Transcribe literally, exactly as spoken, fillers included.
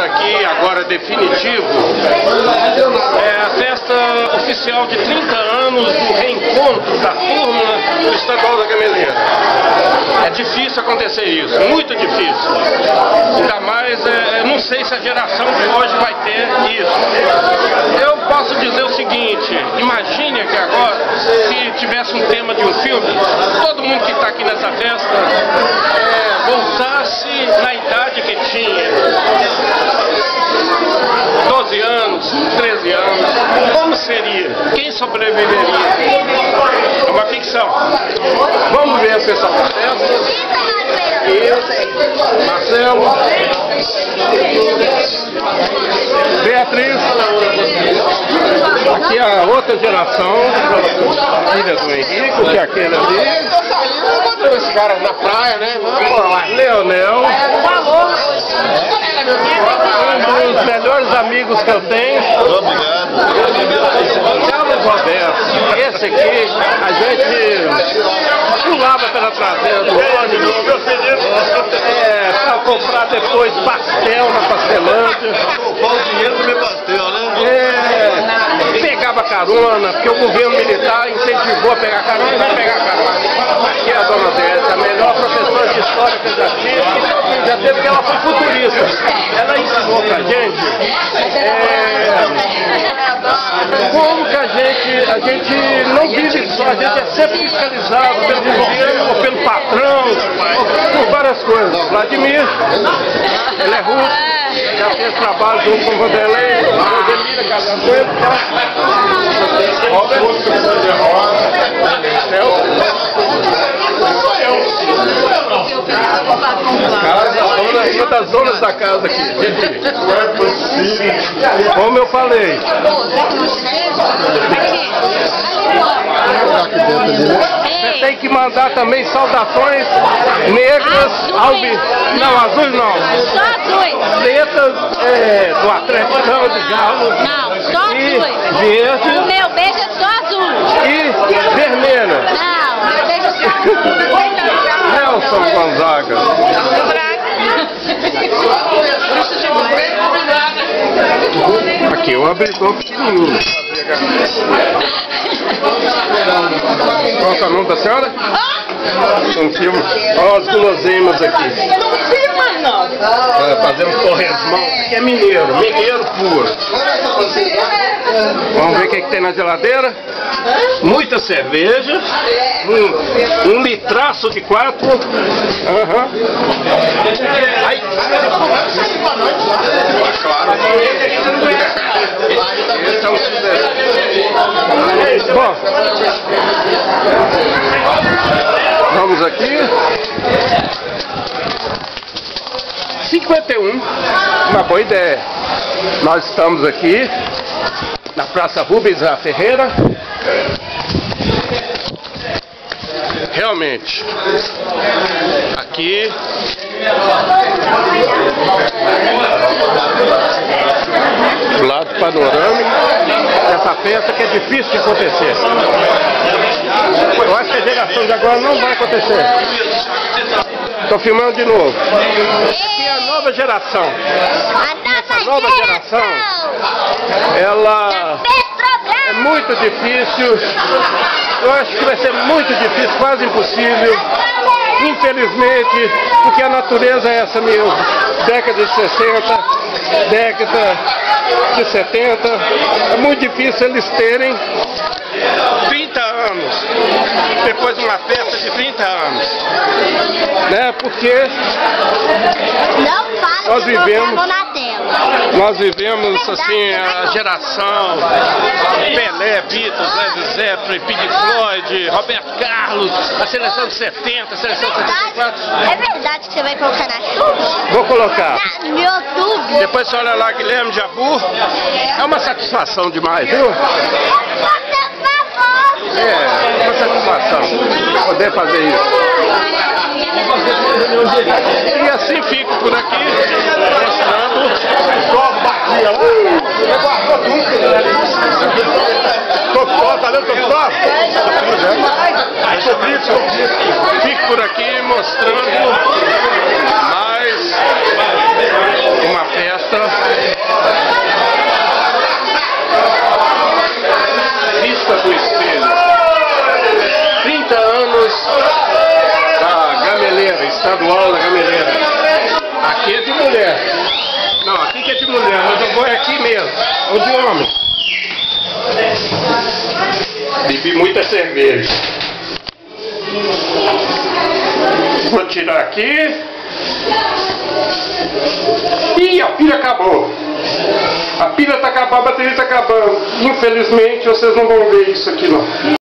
aqui, agora definitivo, é a festa oficial de trinta anos do reencontro da turma do Estadual da Gameleira. É difícil acontecer isso, muito difícil. Ainda mais, é, não sei se a geração de hoje vai ter isso. Eu posso dizer o seguinte, imagine que agora, se tivesse um tema de um filme, todo mundo que está aqui nessa festa é, voltasse na idade que tinha. doze anos, treze anos, como seria? Quem sobreviveria? É uma ficção. Vamos ver a pessoal da festa. Marcelo. Beatriz. Aqui a outra geração, filha do Henrique, que é aquele ali. Esse cara na praia, né? Leonel. Um dos melhores amigos que eu tenho. Obrigado. Carlos Roberto. Esse aqui, a gente pulava pela traseira do ônibus. É, pra comprar depois pastel na pastelândia. Poupar o dinheiro comer pastel, né? É, pegava carona, porque o governo militar incentivou a pegar carona, vai pegar carona. Aqui é a dona Décia, a melhor professora de história que eu já tive, já teve que ela foi futurista. Ela ensinou pra gente é, como que a gente, a gente não vive só, a gente é sempre fiscalizado pelo governo, ou pelo patrão, ou por várias coisas. Vladimir, ele é russo, já fez trabalho junto com o Vanderlei, Rodelina, casando com ele, tá? Robert, casa, uma das zonas da casa aqui. Como eu falei. Você tem que mandar também saudações negras, albi... não, azuis não. Só azuis. Pretas é, do Atlético, não, de Galo. Não, só azuis. Verde. O meu beijo é só azul. E vermelha. Não, meu beijo é só azul. Nelson Gonzaga. Aqui é um abridor pequenininho. Qual é o nome da senhora? Um filme. Olha as guloseimas aqui. É, fazendo torresmão. Aqui é mineiro, mineiro puro. Vamos ver o que, que tem na geladeira. Muita cerveja. Um, um litraço de quatro. Uhum. Aí. Claro. Esse é o sucesso. Bom, vamos aqui. cinquenta e um, uma boa ideia. Nós estamos aqui na Praça Rubens A. Ferreira. Realmente, aqui do lado panorâmico, essa festa que é difícil de acontecer. Eu acho que a geração de agora não vai acontecer. Estou filmando de novo. Aqui é a nova geração. Essa nova geração, ela é muito difícil. Eu acho que vai ser muito difícil, quase impossível. Infelizmente, porque a natureza é essa mesmo. Década de sessenta, década de setenta. É muito difícil eles terem trinta anos. Depois de uma festa de trinta anos. Né? Porque Não fala nós que vivemos, eu vou na tela. nós vivemos assim a geração Pelé, Beatles, Led Zeppelin, Pink Floyd, Roberto Carlos, a seleção de setenta, a seleção de setenta e quatro. É verdade que você vai colocar na chuva? Vou colocar. Na, no YouTube? Depois você olha lá, Guilherme Jabu. É uma satisfação demais, viu? É, uma satisfação poder fazer isso. E assim fico por aqui, mostrando. Topó, tá vendo Topó? Fico por aqui mostrando mais uma festa estadual da Gameleira. Aqui é de mulher. Não, aqui que é de mulher, mas eu vou aqui mesmo. O de homem. Bebi muita cerveja. Vou tirar aqui. Ih, a pilha acabou. A pilha tá acabando, a bateria tá acabando. Infelizmente vocês não vão ver isso aqui não.